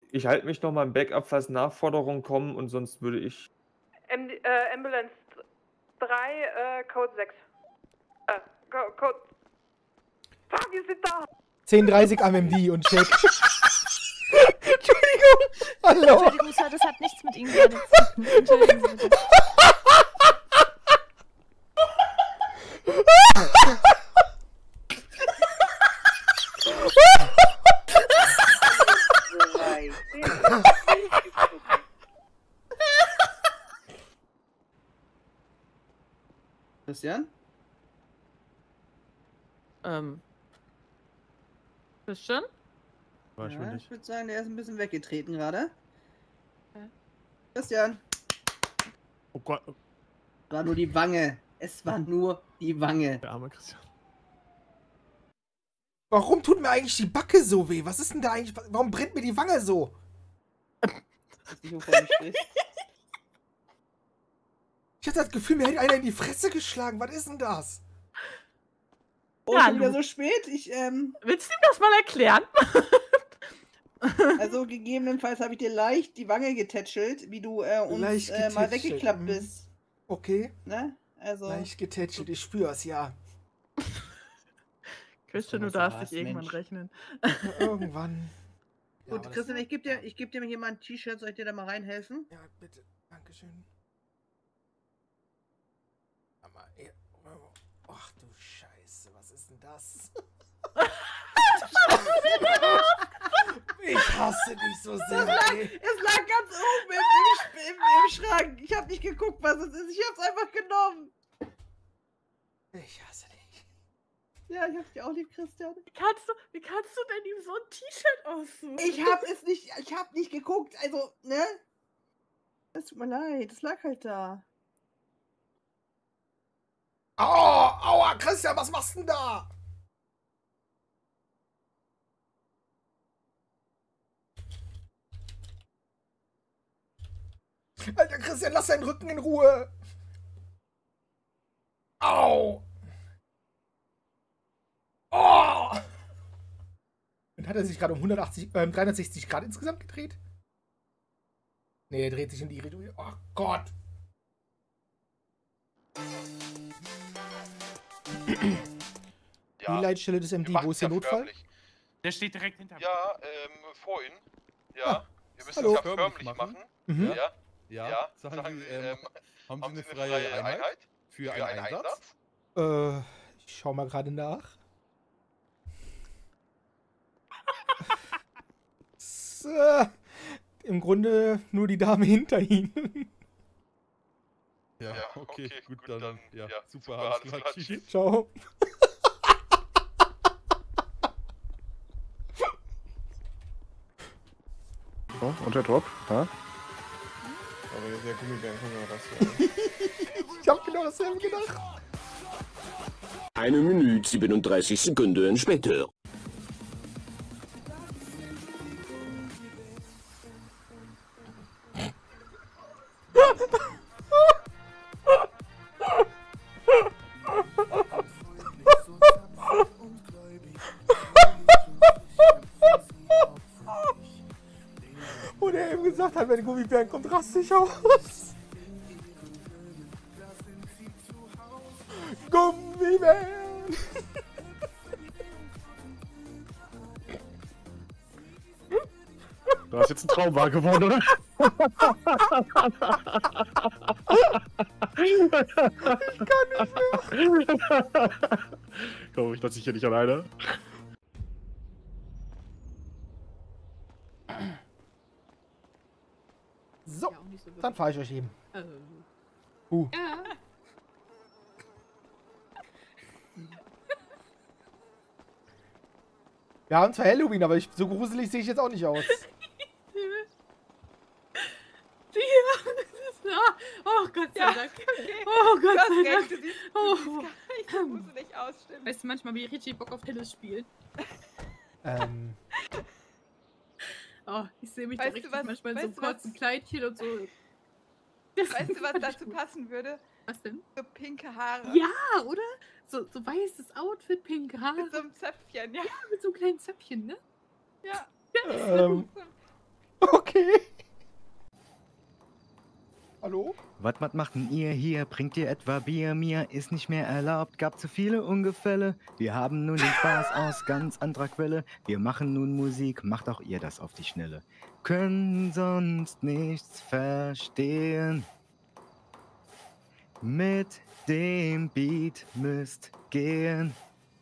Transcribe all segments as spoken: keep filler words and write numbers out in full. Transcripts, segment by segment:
ich halte mich noch mal im Backup, falls Nachforderungen kommen und sonst würde ich... M äh, Ambulance drei, äh, Code sechs. Äh, Co Code... Fuck, wir sind da! zehn dreißig am M D und check. Entschuldigung! Hallo! Entschuldigung, Sir, das hat nichts mit Ihnen gerade zu tun. Entschuldigen Sie bitte. Christian? Ähm. Christian? War ja, ich würde sagen, der ist ein bisschen weggetreten gerade. Okay. Christian! Oh Gott. War nur die Wange. Es war nur die Wange. Der arme Christian. Warum tut mir eigentlich die Backe so weh? Was ist denn da eigentlich? Warum brennt mir die Wange so? Ich hatte das Gefühl, mir hätte einer in die Fresse geschlagen. Was ist denn das? Oh, Ja, schon wieder Lu. so spät. Ich, ähm... Willst du ihm das mal erklären? Also, gegebenenfalls habe ich dir leicht die Wange getätschelt, wie du äh, uns Leicht äh, mal getätschelt, weggeklappt mhm. bist. Okay. Ne? Also... Leicht getätschelt, ich spür's, ja. Christian, du was du darfst hast, dich irgendwann Mensch. rechnen. Irgendwann. Ja, Gut, aber das- Christian, ich gebe dir, ich geb dir hier mal ein T-Shirt. Soll ich dir da mal reinhelfen? Ja, bitte. Dankeschön. Aber, ey, ach du Scheiße, was ist denn das? Ich hasse dich so sehr, Es lag, ey. es lag ganz oben im, im, im, im Schrank. Ich habe nicht geguckt, was es ist. Ich habe es einfach genommen. Ich hasse dich. Ja, ich hab dich auch lieb, Christian. Wie kannst du, wie kannst du denn ihm so ein T-Shirt aussuchen? Ich habe es nicht, ich habe nicht geguckt. Also, ne? Es tut mir leid, es lag halt da. Oh, aua, Christian, was machst du denn da? Alter, Christian, lass deinen Rücken in Ruhe. Au. Oh. Und hat er sich gerade um hundertachtzig, äh, dreihundertsechzig Grad insgesamt gedreht? Nee, er dreht sich in die Richtung. Oh Gott. Die Leitstelle des M D, wo ist der Notfall? förmlich. Der steht direkt hinter mir. Ja, ähm, vor Ihnen. Ja, Ah, wir müssen hallo. es ja förmlich machen. Mhm. Ja, ja. Ja, ja. sagen, Sagen Sie, Sie, ähm, ähm, haben, haben Sie Sie eine freie, Einheit, für, für einen, einen Einsatz? Einsatz? Äh, ich schau mal gerade nach. So, im Grunde nur die Dame hinter Ihnen. Ja, Ja, okay, okay, gut, gut, dann, dann, ja, ja, super, super, alles alles klar, klar, tschüss. tschüss. Ciao. Oh, und der Drop, ja? Aber der Gummibären können wir das Ich hab genau dasselbe gedacht. Eine Minute siebenunddreißig Sekunden später. Wo der eben gesagt hat, wenn der Gummibären kommt, raste ich aus. Gummibären. Du hast jetzt einen Traum wahr geworden, oder? Ich kann nicht mehr. Komm, ich lasse dich hier nicht alleine. So, Ja, auch nicht so dann fahre ich euch eben. Ähm. Uh. Ja. Wir haben zwar Halloween, aber ich, so gruselig sehe ich jetzt auch nicht aus. Oh Gott sei Ja, Dank. okay. Oh Gott Du hast sei recht, Dank. du siehst, du Oh. siehst gar nicht so gruselig aus, stimmt. Weißt du, manchmal habe ich richtig Bock auf Tennis spielen. ähm. Oh, ich sehe mich Weißt da du richtig was- manchmal in so einem weißt du was- kurzen Kleidchen und so. Weißt du, was dazu passen würde? Was denn? So pinke Haare. Ja, oder? So, so weißes Outfit, pinke Haare. Mit so einem Zöpfchen, ja. Mit so einem kleinen Zöpfchen, ne? Ja. Ja, Ähm. Oh Okay. Hallo? Was, was machten ihr hier? Bringt ihr etwa Bier? Mir ist nicht mehr erlaubt, gab zu viele Ungefälle. Wir haben nun den Spaß aus ganz anderer Quelle. Wir machen nun Musik, macht auch ihr das auf die Schnelle. Können sonst nichts verstehen. Mit dem Beat müsst gehen.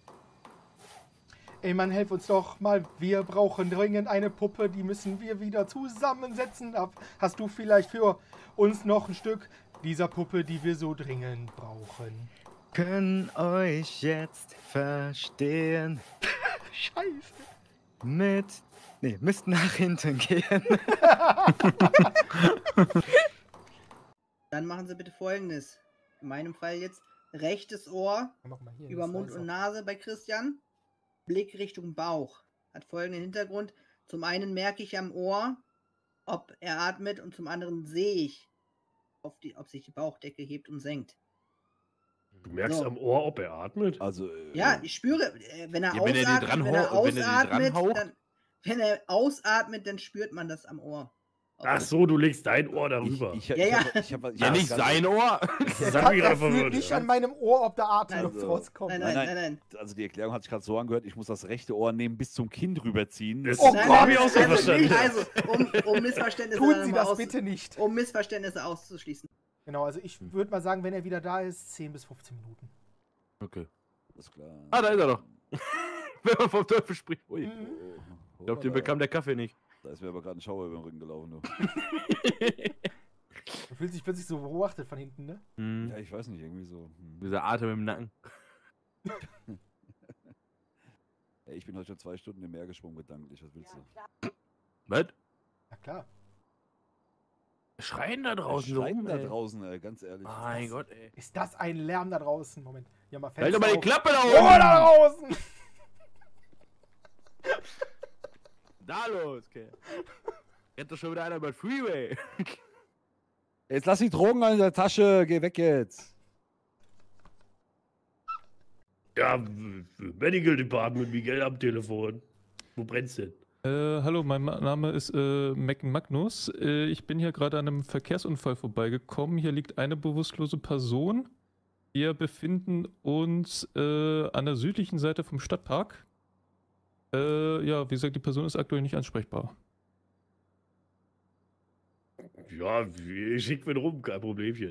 Ey Mann, helf uns doch mal. Wir brauchen dringend eine Puppe, die müssen wir wieder zusammensetzen. Hast du vielleicht für uns noch ein Stück dieser Puppe, die wir so dringend brauchen? Können euch jetzt verstehen. Scheiße. Mit... Nee, müsst nach hinten gehen. Dann machen Sie bitte Folgendes. In meinem Fall jetzt rechtes Ohr hier, über Mund und Nase bei Christian. Blick Richtung Bauch. Hat folgenden Hintergrund. Zum einen merke ich am Ohr, ob er atmet, und zum anderen sehe ich, ob, die, ob sich die Bauchdecke hebt und senkt. Du merkst So. am Ohr, ob er atmet? Also, äh, Ja, ich spüre, äh, wenn er Ja, wenn er die ausatmet, dran wenn er hau- wenn er die ausatmet, dranhaucht. dann, wenn er ausatmet, dann spürt man das am Ohr. Ach so, du legst dein Ohr darüber. Ich, Ja, ja. Ich hab, ich Ja, hab nicht grad- sein Ohr. Er, Das kann, hat mich er gerade fühlt verwirrt. nicht ja. an meinem Ohr, ob da Atemluft Nein, rauskommt. Nein, Nein, nein, nein, nein, nein. Also die Erklärung hat sich gerade so angehört, ich muss das rechte Ohr nehmen, bis zum Kinn rüberziehen. Das- Oh Nein, Gott, nein, hab ich auch so also, verstanden. nicht, also um, um Missverständnisse Tun dann Sie mal das aus, bitte nicht. um Missverständnisse auszuschließen. Genau, also ich würde mal sagen, wenn er wieder da ist, zehn bis fünfzehn Minuten. Okay. Alles klar. Ah, da ist er doch. Wenn man vom Teufel spricht. Ui. Mhm. Ich glaube, den bekam der Kaffee nicht. Da ist mir aber gerade ein Schauer über den Rücken gelaufen. Du. Er fühlt sich plötzlich so beobachtet von hinten, ne? Hm. Ja, ich weiß nicht, irgendwie so. Hm. Dieser Atem im Nacken. Ey, ich bin heute schon zwei Stunden im Meer gesprungen gedanklich. Was willst du? Was? Ja klar. Schreien da Wir draußen schreien rum, da ey. draußen, ey, ganz ehrlich. Mein Gott, ey. Ist das ein Lärm da draußen? Moment. Ja, mal Halt doch mal die auf. Klappe da Oh, oben! da draußen! Da los, okay. Rennt doch schon wieder einer über den Freeway. Jetzt lass die Drogen an der Tasche, geh weg jetzt. Ja, Medical Department, Miguel am Telefon. Wo brennt's denn? Äh, hallo, mein Ma- Name ist äh, Mac Magnus. Äh, ich bin hier gerade an einem Verkehrsunfall vorbeigekommen. Hier liegt eine bewusstlose Person. Wir befinden uns äh, an der südlichen Seite vom Stadtpark. Äh, ja, wie gesagt, die Person ist aktuell nicht ansprechbar. Ja, ich schick wen rum, kein Problemchen.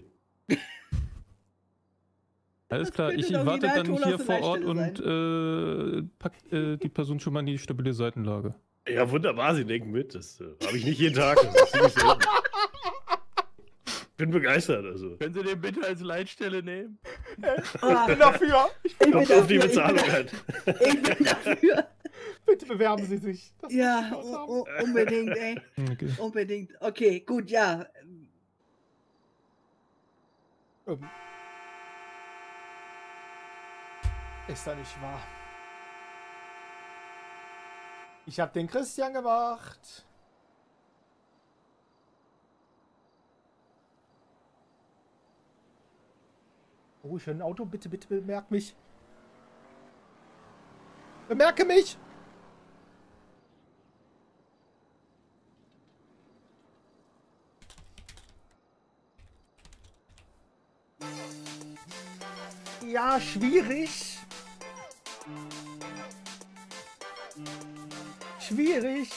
Alles Das klar, könnte ich ein warte dann Original-Ton hier aus der vor Ort Leitstelle und äh, pack äh, die Person schon mal in die stabile Seitenlage. Ja, wunderbar, Sie denken mit. Das äh, habe ich nicht jeden Tag. Das ist ziemlich selten. Ich bin begeistert, also. Können Sie den bitte als Leitstelle nehmen? Ich bin dafür. Ich bin Kommt dafür. auf die Bezahlung an. Ich bin dafür. Bitte bewerben Sie sich. Das Ja, will ich gehört haben. u- u- unbedingt, ey. Okay. Unbedingt. Okay, gut, ja. Ähm. Ist doch nicht wahr. Ich hab den Christian gemacht. Oh, ich höre ein Auto. Bitte, bitte bemerk mich. Bemerke mich! Ja, schwierig. Schwierig.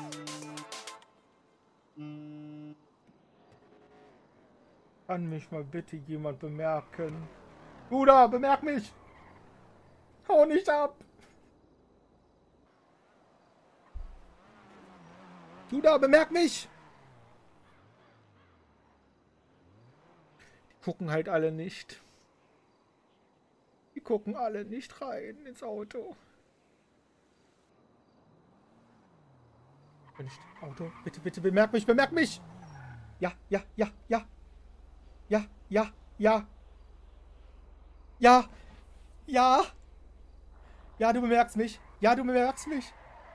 Kann mich mal bitte jemand bemerken? Bruder, bemerk mich! Hau nicht ab! Judah, bemerk mich! Die gucken halt alle nicht. Die gucken alle nicht rein ins Auto. Bin ich Auto? Bitte, bitte, bemerk mich, bemerk mich! Ja, ja, ja, ja. Ja, ja, ja. Ja. Ja. Ja, du bemerkst mich. Ja, du bemerkst mich.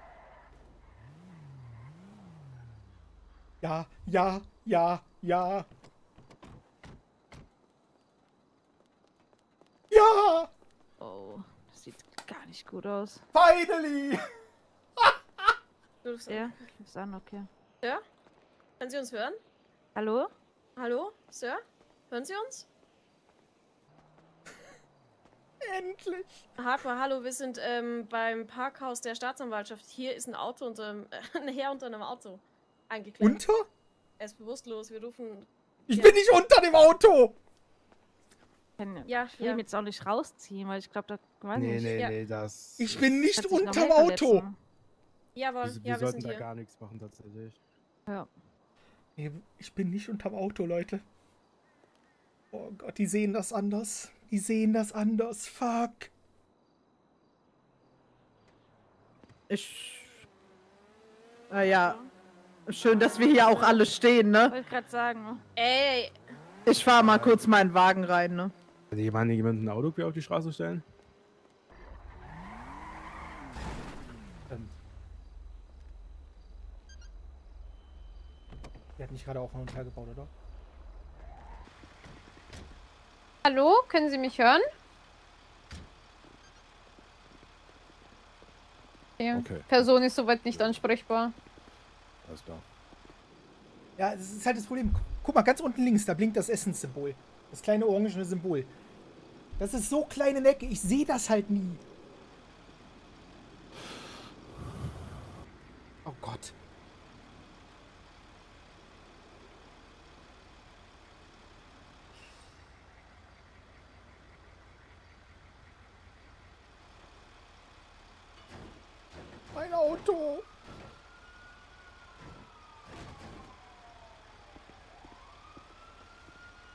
Ja, ja, ja, ja. Ja! Oh, das sieht gar nicht gut aus. Finally! Ja, ist an, okay. Ja? Können Sie uns hören? Hallo? Hallo, Sir? Hören Sie uns? Endlich! Hartmann, hallo, wir sind ähm, beim Parkhaus der Staatsanwaltschaft. Hier ist ein Auto unter einem, äh, ein Herr unter einem Auto eingeklemmt. Unter? Er ist bewusstlos, wir rufen... Ich ja. bin nicht unter dem Auto! Ja, Ich will ja. ihn jetzt auch nicht rausziehen, weil ich glaube, da weiß Nee, nicht. nee, Ja. nee, das. Ich bin nicht Kann sich noch unterm mehr Auto! verletzen. Jawohl, Wir, wir ja, wir sollten sind da hier. gar nichts machen, tatsächlich. Ja. Nee, ich bin nicht unterm Auto, Leute. Oh Gott, die sehen das anders. Die sehen das anders. Fuck. Ich. Naja. Schön, dass wir hier auch alle stehen, ne? Wollte ich gerade sagen. Ey! Ich fahr mal kurz meinen Wagen rein, ne? Also jemand jemanden ein Auto quer auf die Straße stellen? Ähm. Der hat nicht gerade auch einen Unfall gebaut, oder? Hallo, können Sie mich hören? Okay. Okay. Person ist soweit nicht ansprechbar. Alles klar. Ja, das ist halt das Problem. Guck mal, ganz unten links, da blinkt das Essenssymbol. Das kleine orangene Symbol. Das ist so kleine Necke, ich sehe das halt nie. Oh Gott. Mein Auto.